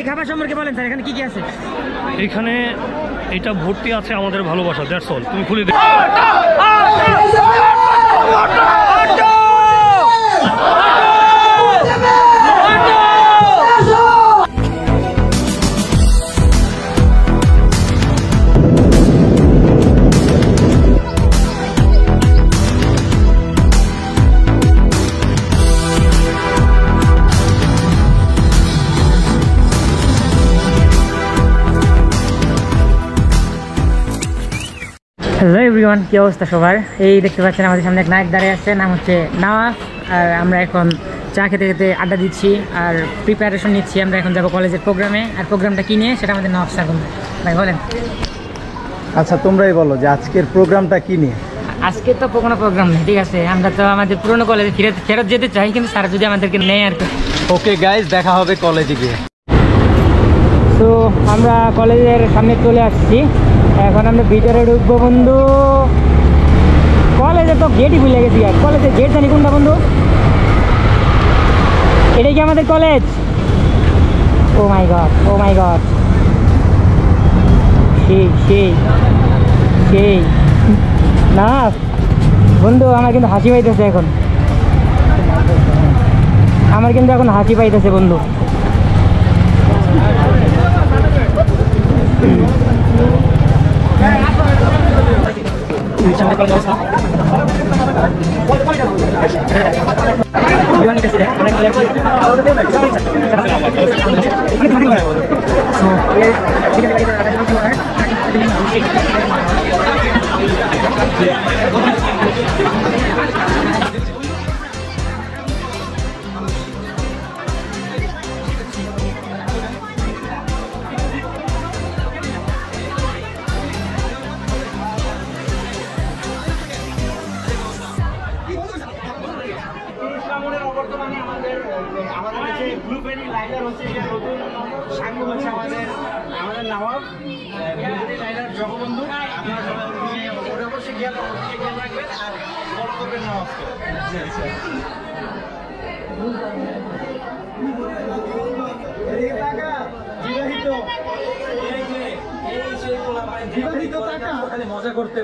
খাবার সম্পর্কে বলেন স্যার, এখানে কি কি আছে? এখানে এটা ভর্তি আছে আমাদের ভালোবাসা, দ্যাটস অল। তুমি খুলে দেখো। হ্যালো এভরিওয়ান, কী অবস্থা সবার? এই দেখতে পাচ্ছেন আমাদের সামনে এক নায়ক দাঁড়িয়ে আছে, নাম হচ্ছে নওয়াফ। আর আমরা এখন চা খেতে খেতে আড্ডা দিচ্ছি আর প্রিপারেশন নিচ্ছি। আমরা এখন যাবো কলেজের প্রোগ্রামে। আর প্রোগ্রামটা কী নিয়ে সেটা আমাদের নওয়াফ স্যার বলবেন। ভাই বলেন। আচ্ছা, তোমরাই বলো যে আজকের প্রোগ্রামটা কী নিয়ে? আজকে তো কোনো প্রোগ্রাম নেই, ঠিক আছে? আমরা তো আমাদের পুরোনো কলেজে ফেরত যেতে চাই, কিন্তু স্যার যদি আমাদেরকে নেয় আর কি। ওকে গাইজ, দেখা হবে কলেজে গিয়ে। তো আমরা কলেজের সামনে চলে আসছি, এখন আমরা ভিতরে ঢুকবো বন্ধু। কলেজে তো গেটই ভুলে গেছি। আর কলেজের গেট জানি কোনটা বন্ধু? এটাই কি আমাদের college? Oh my God, oh my God, সেই সেই সেই না বন্ধু, আমার কিন্তু হাসি পাইতেছে এখন, আমার কিন্তু এখন হাসি পাইতেছে বন্ধু। মজা করতে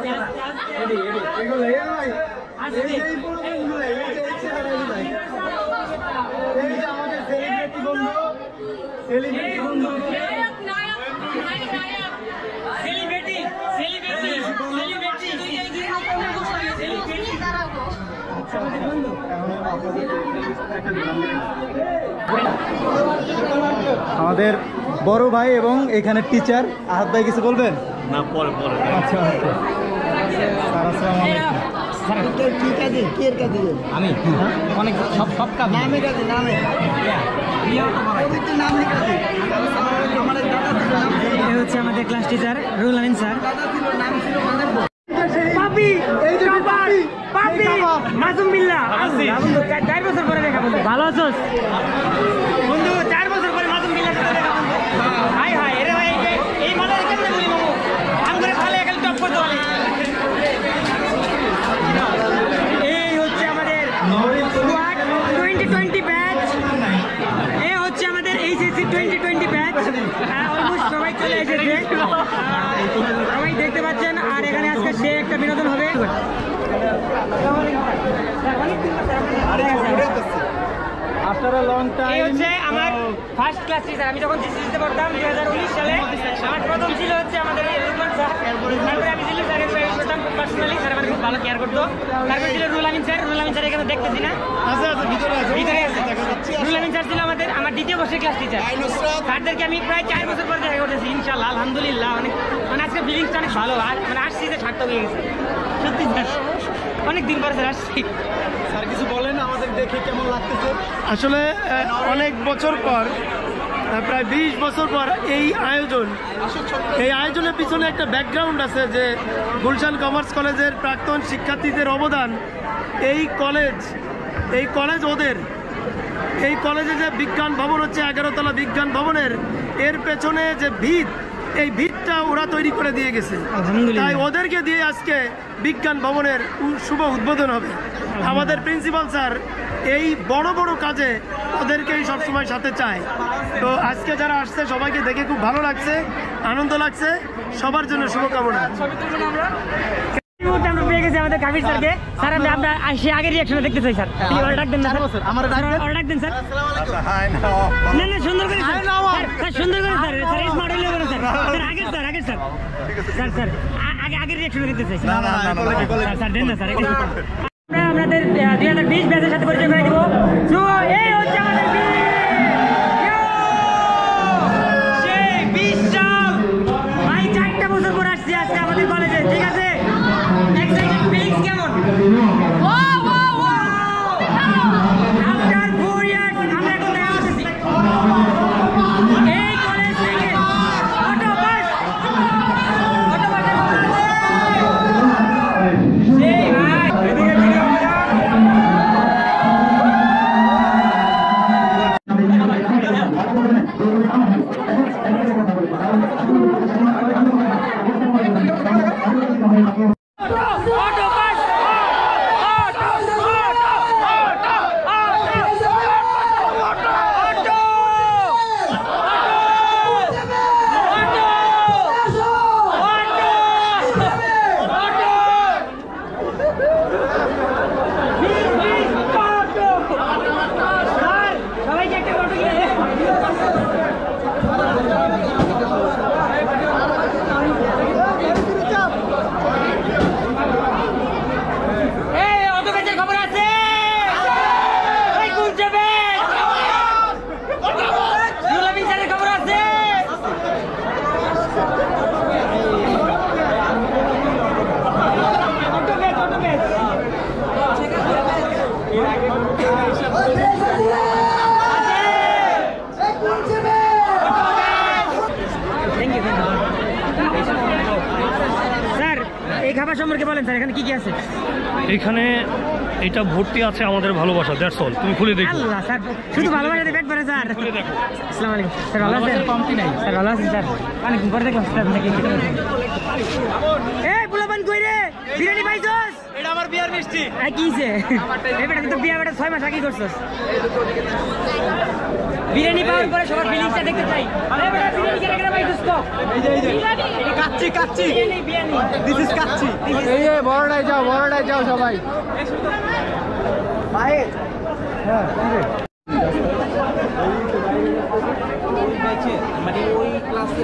আমাদের বড় ভাই এবং এখানে টিচার আহাদ ভাই কিছু বলবেন? না, পরে পরে। আচ্ছা আচ্ছা, আমি অনেক সব কাজ নামে কাজে নামে হচ্ছে আমাদের class teacher Ruhul Amin sir. Masum Billah, 4 বছর পরে দেখা বন্ধু। ভালো আছোস বন্ধু? 4 বছর পরে মাসুম বিল্লাহ সাথে দেখা বন্ধু। হাই হাই, এরে ভাই এই মনে কেমনে বলি মামু আম করে খালে একাল টপ করতে পারি। এই হচ্ছে আমাদের 2020 ব্যাচ, এই হচ্ছে আমাদের এইচএসসি 2020 ব্যাচ। অলমোস্ট সবাই চলে এসেছে, সবাই দেখতে পাচ্ছেন। আর এখানে আজকে সে একটা বিনোদন হবে। এই হচ্ছে আমার ফার্স্ট ক্লাস টিচার। আমি যখন জিসিসিতে পড়তাম 2019 সালে, আমার প্রথম ছিল হচ্ছে আমাদের রুকমান স্যার। তারপরে আমি ছিল স্যারের করতাম পার্সোনালি, স্যার আমার খুব ভালো কেয়ার করতো। তারপরে ছিল রুহুল আমিন স্যার। রুহুল আমিন স্যার এখানে দেখতেছি না, ভিতরে আছে। রুহুল আমিন স্যার ছিল আমার দ্বিতীয় বর্ষের ক্লাস টিচার। স্যারদেরকে আমি প্রায় 4 বছর পরে দেখা করতেছি ইনশাল্লাহ, আলহামদুলিল্লাহ। অনেক মানে আজকে ফিলিংসটা অনেক ভালো। আর মানে আসছি যে ঠাট্টা হয়ে গেছে সত্যি, অনেক দিন পরে স্যার আসছি। স্যার কিছু বলেন, আমাদের দেখে কেমন লাগতেছে? আসলে অনেক বছর পর, প্রায় 20 বছর পর এই আয়োজনের পিছনে একটা ব্যাকগ্রাউন্ড আছে যে গুলশান কমার্স কলেজের প্রাক্তন শিক্ষার্থীদের অবদান। এই কলেজ ওদের, এই কলেজে যে বিজ্ঞান ভবন হচ্ছে 11 তলা বিজ্ঞান ভবনের, এর পেছনে যে ভিত, এই ভিতটা ওরা তৈরি করে দিয়ে গেছে। তাই ওদেরকে দিয়ে আজকে বিজ্ঞান ভবনের শুভ উদ্বোধন হবে। আমাদের প্রিন্সিপাল স্যার এই বড় বড় কাজে ওদেরকেই সবসময় সাথে চায়। তো আজকে যারা আসছে সবাইকে দেখে খুব ভালো লাগছে, আনন্দ লাগছে, সবার জন্য শুভকামনা। আমরা পেয়ে গেছি আমাদের কাবির স্যারকে। স্যার আমরা সে আগের রিয়াকশনে দেখতে চাই স্যার। ওরা ডাক দেন না স্যার, আমার ডাক দেন স্যার। না না সুন্দর করে স্যার, সুন্দর করে স্যার, স্যার স্মার্ট হইলে করে স্যার। স্যার আগের স্যার, আগের স্যার, স্যার স্যার আগের রিয়াকশনে দেখতে চাই স্যার। স্যার দেন না স্যার। আমরা আপনাদের 2020 ব্যাচের সাথে পরিচয় করে দিব। সো এই হচ্ছে আমাদের সেই 20 সাল ভাই 4টা বছর পর আসছি আজকে আমাদের কলেজে, ঠিক আছে? এক্সাইটেড ফিলিংস কেমন? Wow wow wow, after 4 years আমরা এখন দেখা আসছি এই কলেজ থেকে। অটো বাস সেই ভাই এদিকে ভিডিও খাবার সম্পর্কে বলেন স্যার, এখানে কি কি আছে? এখানে এটা ভর্তি আছে আমাদের ভালোবাসা, দ্যাটস অল। তুমি খুলে দেখো। আল্লাহ স্যার, শুধু ভালোবাসাতে পেট ভরে স্যার। খুলে দেখো। আসসালামু আলাইকুম স্যার, ভালো আছেন? কমতি নাই স্যার, ভালো আছেন স্যার? অনেকদিন পরে দেখলাম স্যার আপনাকে। এই পোলাপান কই রে, বিরিয়ানি পাইছস? এটা আমার বিয়ার মিষ্টি। কি হইছে? এই বেটা তো বিয়া বেটা 6 মাস আগে করছস। বিরিয়ানি পাওয়ার পরে সবার ফিলিংসটা দেখতে চাই। এই বেটা বিরিয়ানি কেন পাইছস তো? এই যে এটা কাচ্চি কাচ্চি বিরিয়ানি, দিস ইজ কাচ্চি। এই যে বড়টাই যাও সবাই ভাই। হ্যাঁ মানে ওই ক্লাসে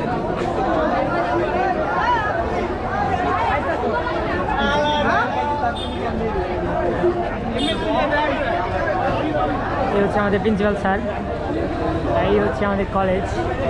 এই হচ্ছে আমাদের প্রিন্সিপাল স্যার, এই হচ্ছে আমাদের কলেজ।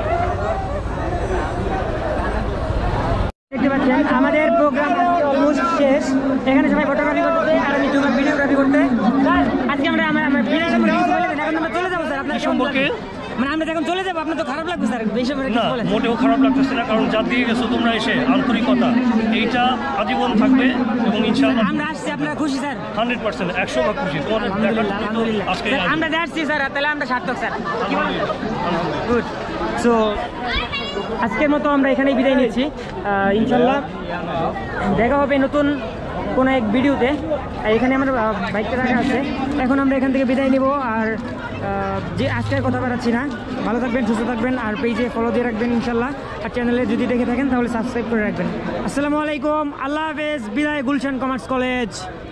দেখতে পাচ্ছেন আমাদের প্রোগ্রাম অলমোস্ট শেষ। এখানে সবাই ফটোগ্রাফি করতে আর আমি ভিডিওগ্রাফি করতে। আজকে আমরা বিরিয়ানি সম্পর্কে কিছু বলে দেন। এখন আমরা চলে যাবো স্যার। আপনার সম্পর্কে মানে আমরা যখন চলে যাবো আপনার তো খারাপ লাগবে স্যার? বেশি না, মোটেও খারাপ লাগতেছে না, কারণ যা দিয়ে গেছো তোমরা এসে আন্তরিকতা এইটা আজীবন থাকবে এবং ইনশাআল্লাহ আমরা আসছি। আপনারা খুশি স্যার? 100% 100 খুশি। তোমাদের আলহামদুলিল্লাহ আজকে আমরা আসছি স্যার, তাহলে আমরা সার্থক স্যার। গুড। সো আজকের মতো আমরা এখানেই বিদায় নিচ্ছি। ইনশাল্লাহ দেখা হবে নতুন কোনো এক ভিডিওতে। এখানে আমার বাইকটা রাখা আছে। এখন আমরা এখান থেকে বিদায় নিব। আর যে আজকের কথা বাড়াচ্ছি না, ভালো থাকবেন, সুস্থ থাকবেন, আর পেজে ফলো দিয়ে রাখবেন ইনশাল্লাহ। আর চ্যানেলে যদি দেখে থাকেন তাহলে সাবস্ক্রাইব করে রাখবেন। আসসালামু আলাইকুম, আল্লাহ হাফেজ, বিদায় গুলশান কমার্স কলেজ।